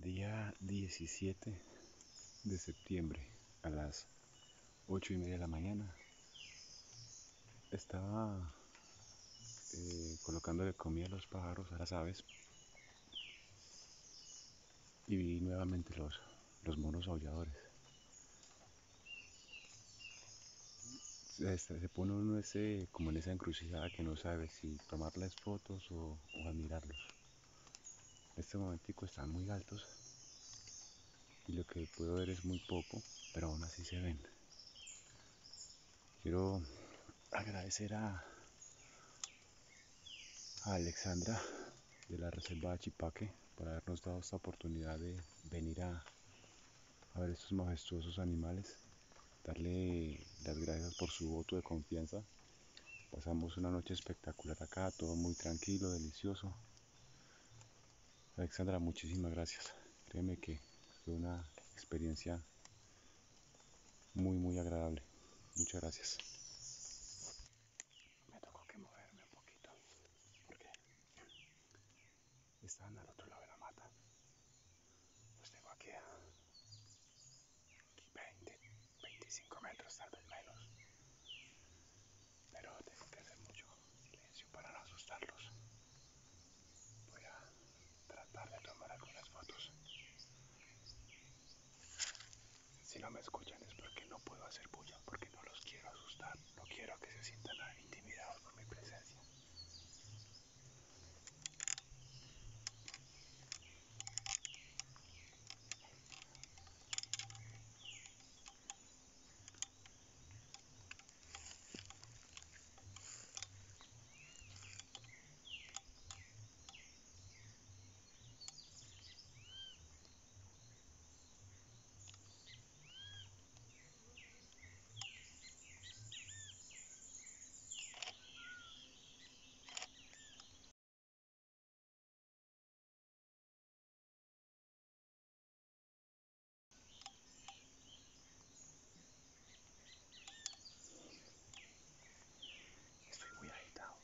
Día 17 de septiembre a las 8:30 de la mañana. Estaba colocándole comida a los pájaros, a las aves, y vi nuevamente los monos aulladores. Se pone uno como en esa encrucijada que no sabe si tomarles fotos o admirarlos. En este momentico están muy altos y lo que puedo ver es muy poco, pero aún así se ven. Quiero agradecer a Alexandra de la Reserva Chipaque por habernos dado esta oportunidad de venir a ver estos majestuosos animales, darle las gracias por su voto de confianza. Pasamos una noche espectacular acá, todo muy tranquilo, delicioso. Alexandra, muchísimas gracias. Créeme que fue una experiencia muy agradable. Muchas gracias. Me tocó que moverme un poquito porque estaban al otro lado de la mata. Los tengo aquí a 20, 25 metros, tal vez menos. Pero tengo que hacer mucho silencio para no asustarlos. Voy a tratar de tomar algunas fotos. Si no me escuchan es porque no puedo hacer bulla, porque no los quiero asustar. No quiero que se sientan intimidados por mi presencia. Estoy muy agitado.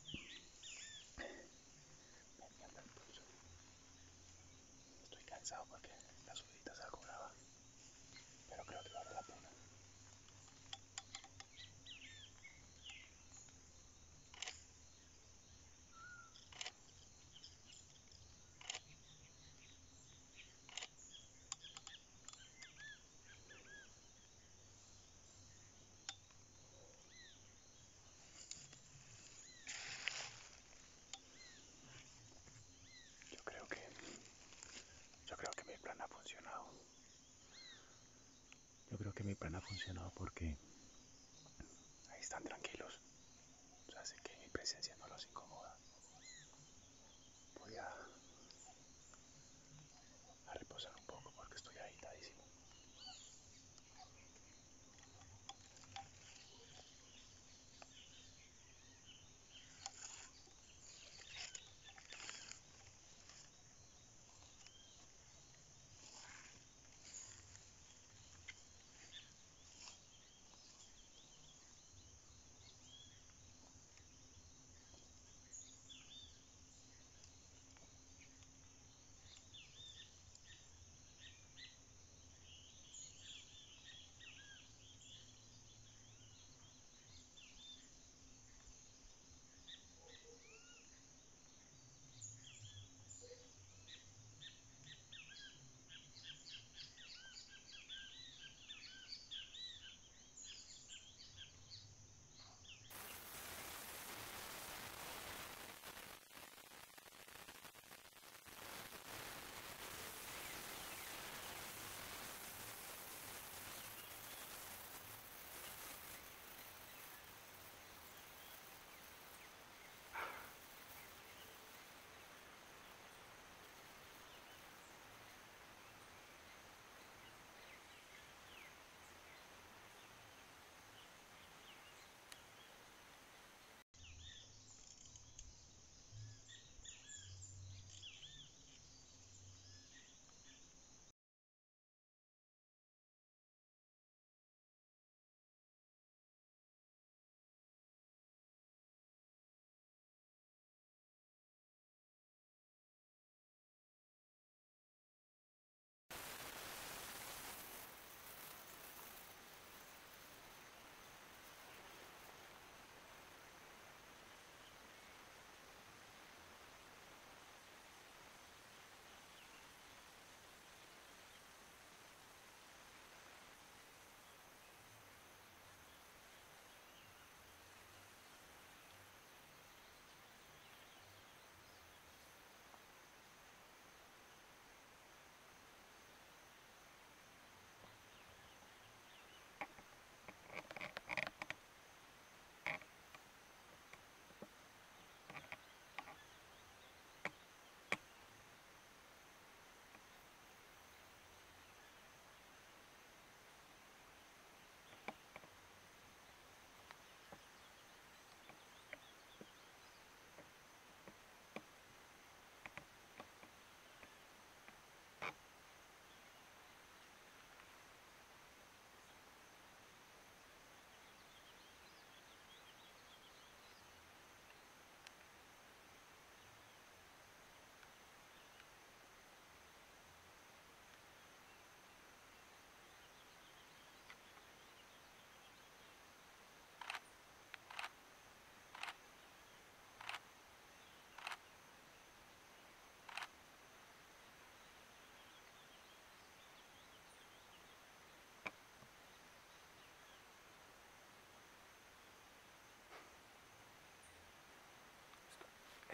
Me anda el pulso. Estoy cansado porque la subida es algo brava. Pero creo que vale la pena. Yo creo que, yo creo que mi plan ha funcionado. Yo creo que mi plan ha funcionado porque ahí están tranquilos. O sea, sé que mi presencia no los incomoda. Voy a reposar un poco porque estoy agitadísimo.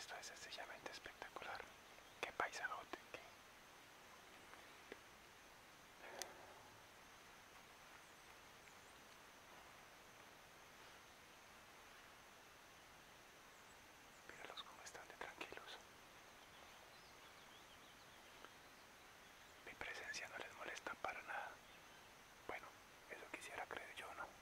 Esto es sencillamente espectacular. Qué paisajote, qué... Míralos cómo están de tranquilos. Mi presencia no les molesta para nada. Bueno, eso quisiera creer yo, ¿no?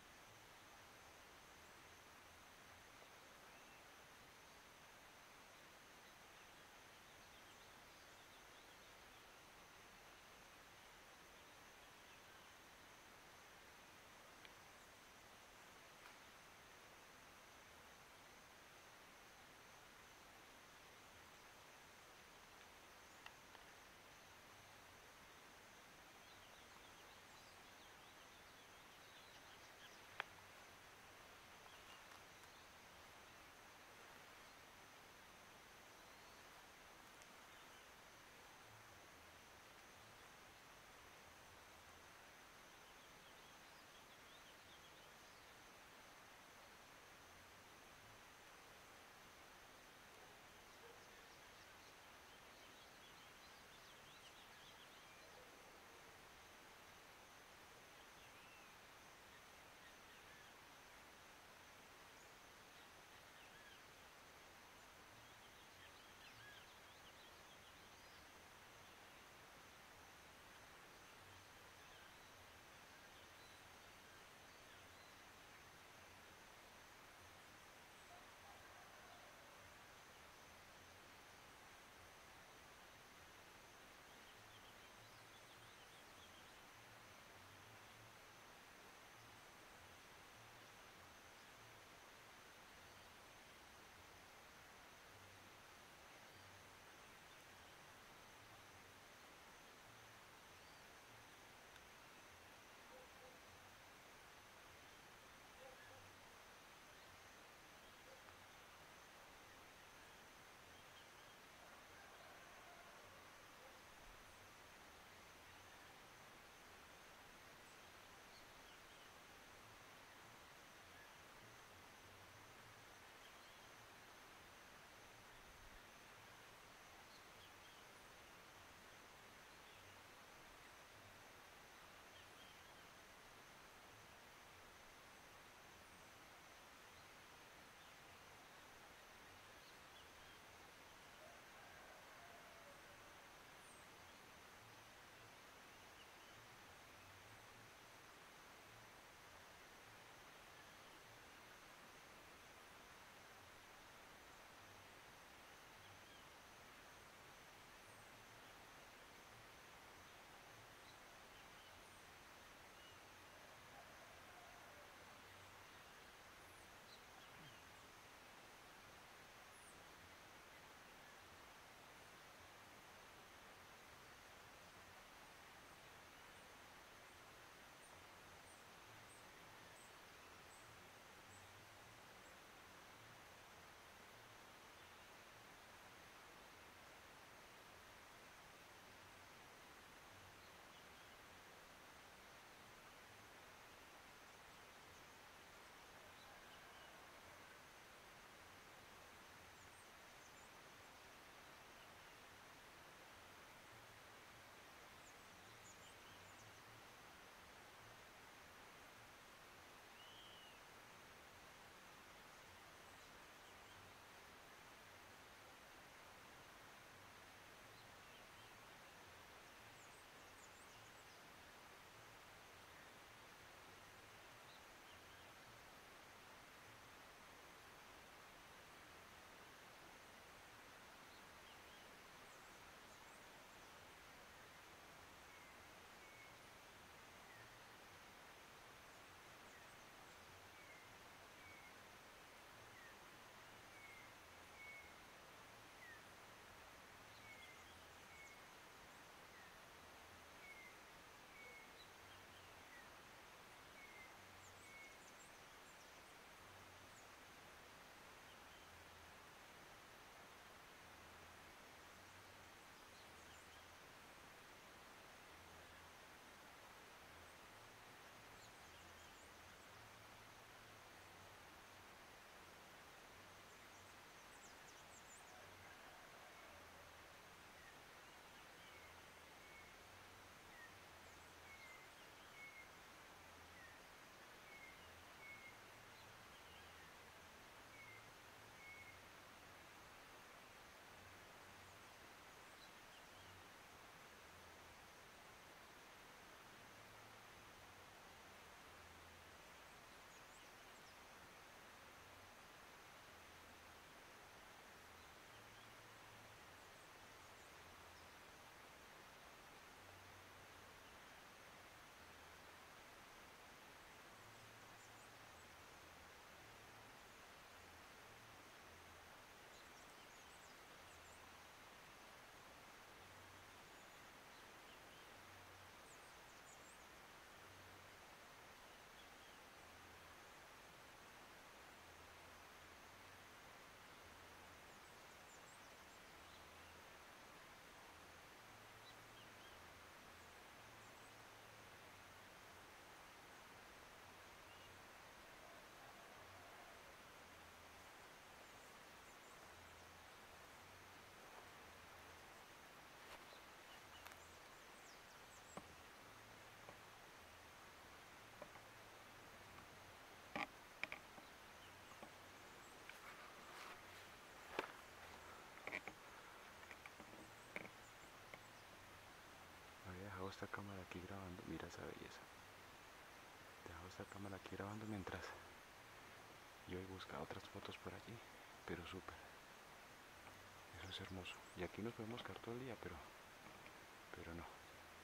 esta cámara aquí grabando, mira esa belleza. Dejo esta cámara aquí grabando mientras yo voy a buscar otras fotos por allí, pero súper. Eso es hermoso. Y aquí nos podemos quedar todo el día, pero no.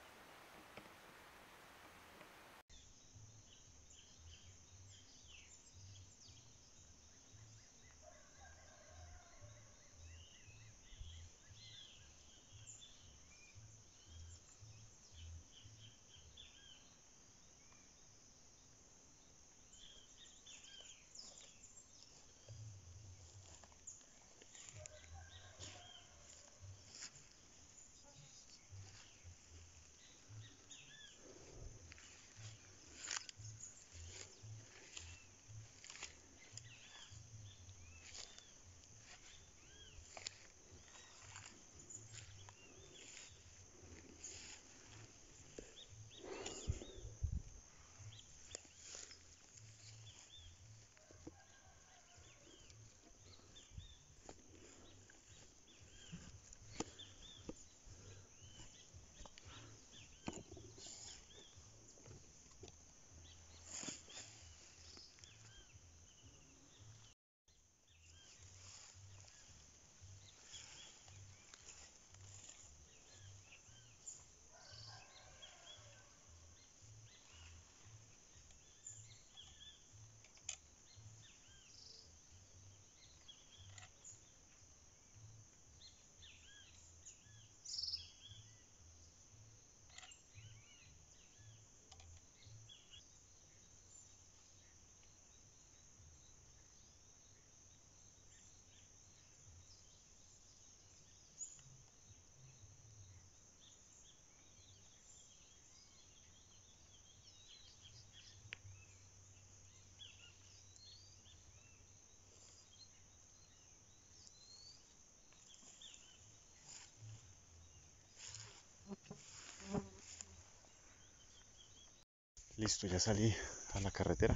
Listo, ya salí a la carretera.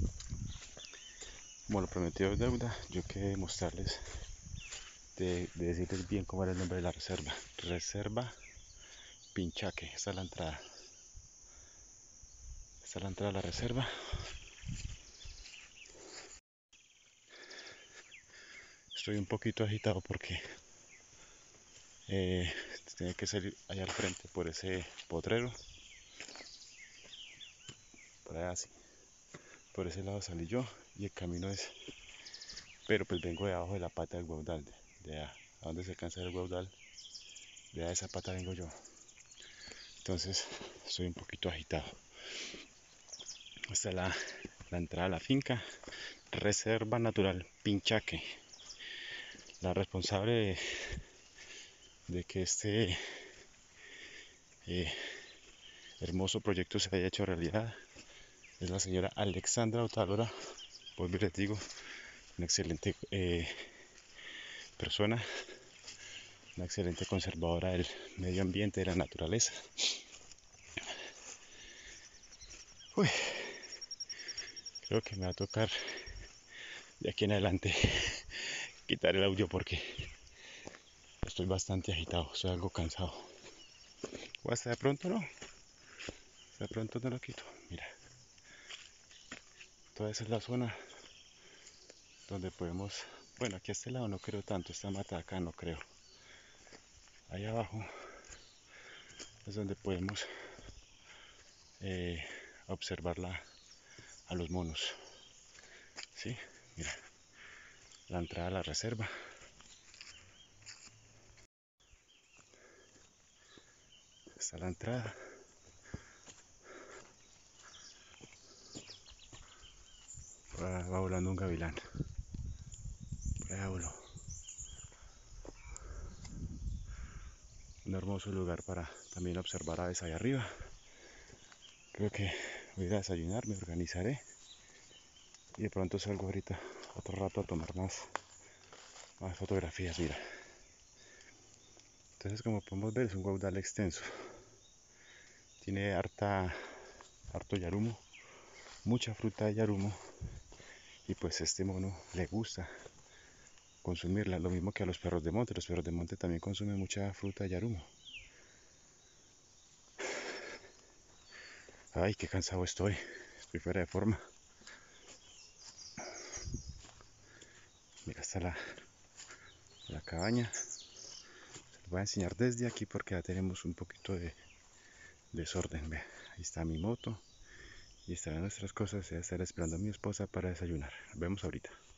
Como lo prometido es deuda, yo quería mostrarles, de decirles bien cómo era el nombre de la reserva. Reserva Pinchaque, esta es la entrada. Esta es la entrada a la reserva. Estoy un poquito agitado porque tiene que salir allá al frente por ese potrero. Por allá así. Por ese lado salí yo y el camino es... Pero pues vengo de abajo de la pata del Guaudal. De a donde se alcanza el Guaudal. De a esa pata vengo yo. Entonces estoy un poquito agitado. Esta es la entrada a la finca. Reserva Natural Pinchaque. La responsable de que este hermoso proyecto se haya hecho realidad es la señora Alexandra Otálora. Vuelvo y les digo, una excelente persona, una excelente conservadora del medio ambiente, de la naturaleza. Uy, creo que me va a tocar de aquí en adelante quitar el audio porque estoy bastante agitado, estoy algo cansado. O hasta de pronto no, hasta de pronto no lo quito. Mira, toda esa es la zona donde podemos, bueno, aquí a este lado no creo tanto, esta mata acá no creo. Ahí abajo es donde podemos observarla a los monos. ¿Sí? Mira, la entrada a la reserva. Está la entrada. Por ahí va volando un gavilán. Por allá voló. Un hermoso lugar para también observar aves ahí arriba. Creo que voy a ir a desayunar, me organizaré. Y de pronto salgo ahorita otro rato a tomar más fotografías, mira. Entonces, como podemos ver, es un Guaudal extenso. Tiene harto yarumo, mucha fruta de yarumo. Y pues a este mono le gusta consumirla, lo mismo que a los perros de monte. Los perros de monte también consumen mucha fruta de yarumo. Ay, qué cansado estoy. Estoy fuera de forma. Mira, está la cabaña. Se los voy a enseñar desde aquí porque ya tenemos un poquito de desorden. Ve, ahí está mi moto y estarán nuestras cosas. Ya estará esperando a mi esposa para desayunar. Nos vemos ahorita.